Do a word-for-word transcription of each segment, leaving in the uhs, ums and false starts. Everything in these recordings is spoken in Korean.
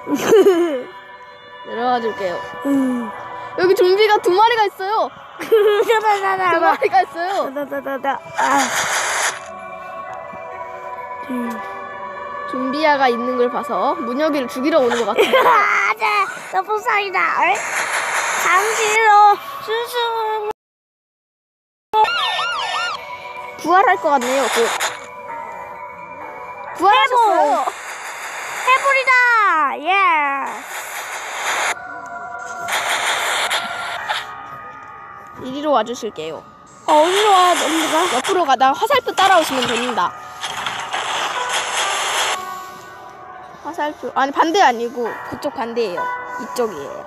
내려와 줄게요. 음. 여기 좀비가 두 마리가 있어요. 두 나나나나. 마리가 있어요. 나나나나. 아. 음. 좀비아가 있는 걸 봐서 문혁이를 죽이러 오는 것 같아요. 아, 네. 나쁜 사이다. 어이? 당신으로 스스로 부활할 것 같네요. 곧. 부활하셨어요. 해버리다. 예. 이리로 와주실게요. 어, 어디로 와, 언니가? 옆으로 가다 화살표 따라오시면 됩니다. 화살표 아니 반대 아니고 그쪽 반대예요. 이쪽이에요.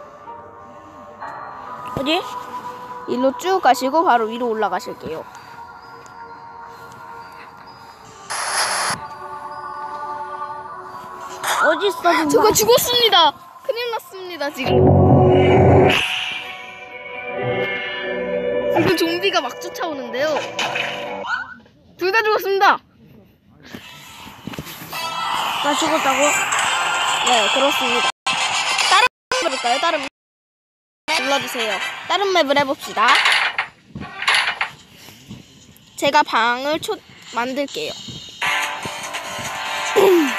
어디? 일로 쭉 가시고 바로 위로 올라가실게요. 어딨어 좀 저거 봐. 죽었습니다. 큰일 났습니다 지금. 지금 좀비가 막 쫓아오는데요. 둘 다 죽었습니다. 나 죽었다고? 네, 그렇습니다. 다른 맵 해볼까요? 다른 맵 눌러주세요. 다른 맵을 해봅시다. 제가 방을 초 만들게요.